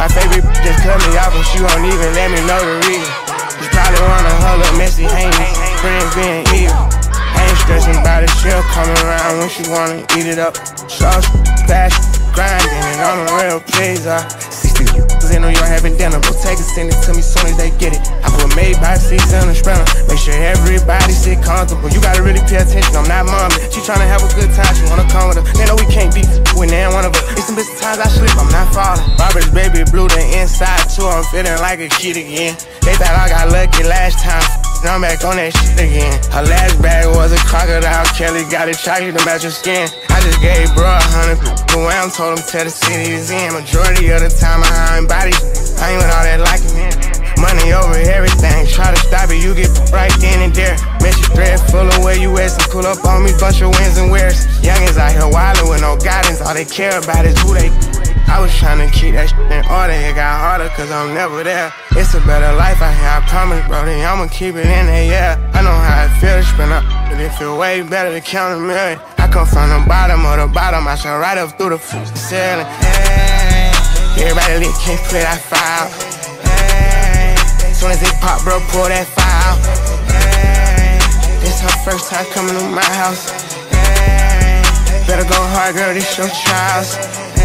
My favorite just cut me off and she won't even let me know the reason. She probably wanna her little messy hands, friends being evil. I ain't stressing about it, she'll come around when she wanna eat it up. Sauce, fast, grinding, and I'm a real pleaser. 60 in New York having dinner, but take it, send it to me soon as they get it. I put made by seats in the sprinter, make sure everybody sit comfortable. You gotta really pay attention, I'm not mommy. She tryna have a good time, she wanna come with her. They know we can't be when they ain't one of us. It's some bitches times I slip, I'm not falling. Robert's baby blue, the inside too, I'm feeling like a kid again. They thought I got lucky last time, now I'm back on that shit again. Her last bag was a crocodile, Kelly got it chocolate to match her skin. I just gave bro 100 away, I'm told him tell the city is in. Majority of the time I ain't body, I ain't with all that like it. Money over everything, try to stop it, you get right then and there. Message thread full of where you at, so pull up on me, bunch of wins and wears. Youngins out here wildin' with no guidance, all they care about is who they. I was tryna keep that shit in order, it got harder cause I'm never there. It's a better life out here, I promise, brody, I'ma keep it in there, yeah. I know how it feels to spin up, but it feel way better to count a million. I come from the bottom of the bottom, I shall right up through the ceiling. Hey, everybody lit, can't play that foul. Hey, soon as it pop, bro, pull that foul. Hey, this her first time coming to my house. Hey, better go hard, girl, this your trials.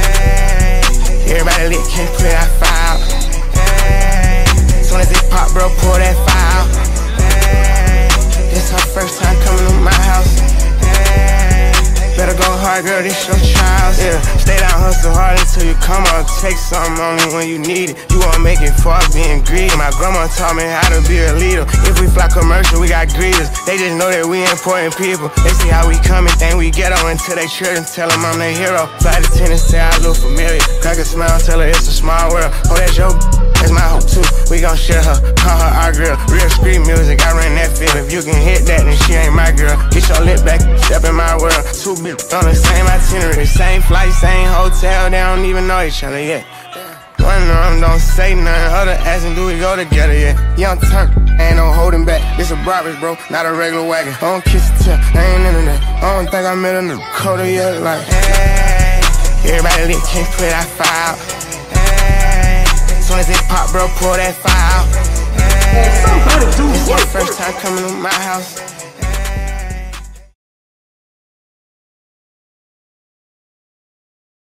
Everybody lit, can't play that foul. Hey, soon as it pop, bro, pull that foul. Hey, this her first time coming to my house. Hey, better go hard, girl, this your trials. Yeah, stay down, hustle hard until you come up. Take something only when you need it. You won't make it far being greedy. My grandma taught me how to be a leader. If we fly commercial, we got greeters. They just know that we important people. They see how we come and think we ghetto until they children tell them I'm their hero. Fly to Tennessee, I look familiar. Crack a smile, tell her it's a small world. Oh, that's your that's my hope too. We gon' share her, call her our girl. Real street music, I ran that field. If you can hit that, then she ain't my girl. Get your lip back, step in my world. Two bitches on the same itinerary, same flight, same hotel. They don't even know each other yet. One of them don't say nothing, other asking do we go together yet. Young turn, ain't no holding back. This a Brabus, bro, not a regular wagon. I don't kiss the tip, I ain't into that. I don't think I met a new Dakota yet. Like, hey, everybody lit, can't play that foul. Hey, soon as it pop, bro, pull that foul. Hey, it's my first time coming to my house.